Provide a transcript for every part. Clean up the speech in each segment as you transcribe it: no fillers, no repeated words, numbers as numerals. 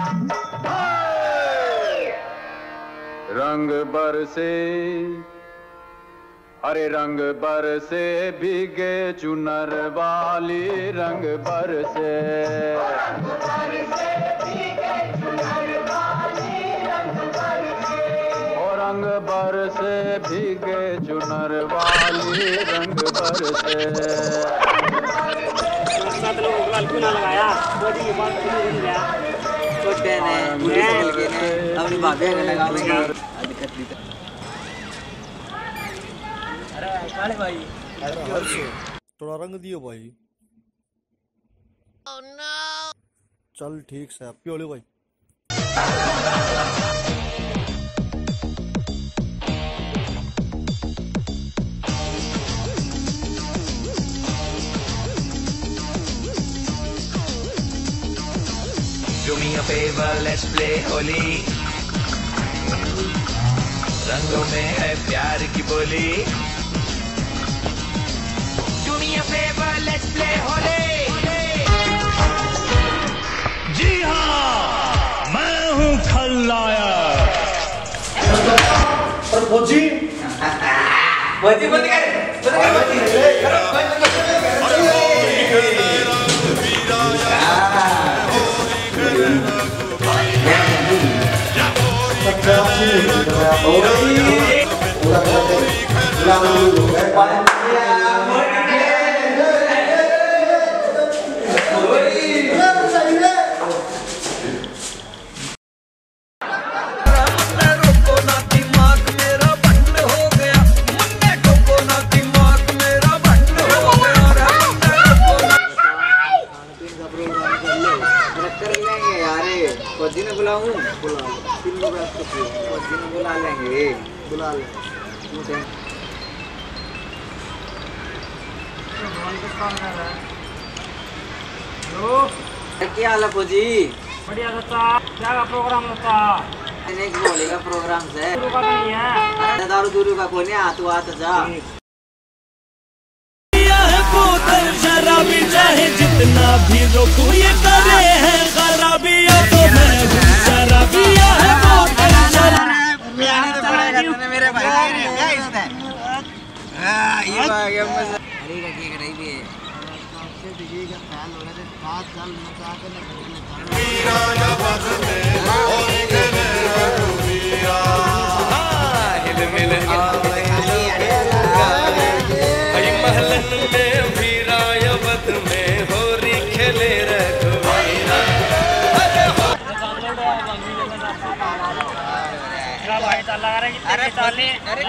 रंग बरसे हरे रंग बरसे भीगे चुनर वाली रंग बरसे और रंग बरसे भीगे चुनर वाली रंग बरसे। सात लोग लाल क्यों ना लगाया बॉडी के पास क्यों नहीं गया कुछ कहने निकल के ने अपनी भाभी ने लगा लेंगे दिक्कत नहीं। अरे काले भाई थोड़ा रंग दियो भाई। Oh no! चल ठीक से पियोले भाई। Do me a favor, let's play Holi. रंगों में है प्यार की बोली। Do me a favor, let's play Holi. जी हाँ, मैं हूँ खलनायक। और फौजी बंद कर फौजी ने बुलाऊं फौजी ने बुला लेंगे बुला ले क्या हाल है फौजी? बढ़िया था क्या का प्रोग्राम था नहीं बोलेगा प्रोग्राम से शुरू का नहीं है दारू दूरू का कोई नहीं तू आता जा शराबी चाहे जितना भी रोकूं ये करे हैं खराबियां तो मैं शराबिया है बोतल मेरे भाई क्या इसने ये आ गया मजा अरे रखिए कराई भी है सबसे दिखेगा ख्याल हो रहा है 5 साल मचा के अरे अरे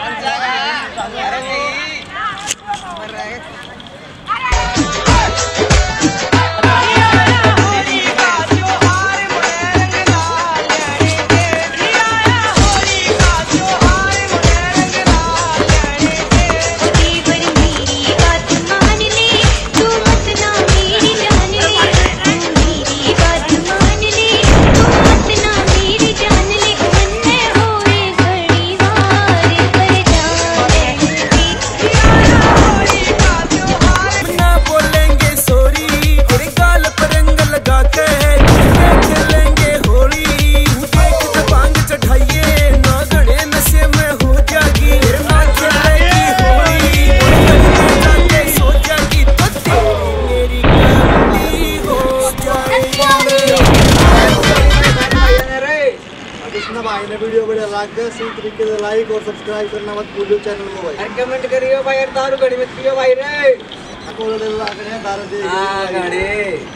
भाई ने वीडियो बढ़िया लग गया इसी तरीके से लाइक और सब्सक्राइब करना मत भूलियो चैनल को भाई। कमेंट करियो भाई दारू घड़ी मत पियो भाई रे। दारू दे हां घड़ी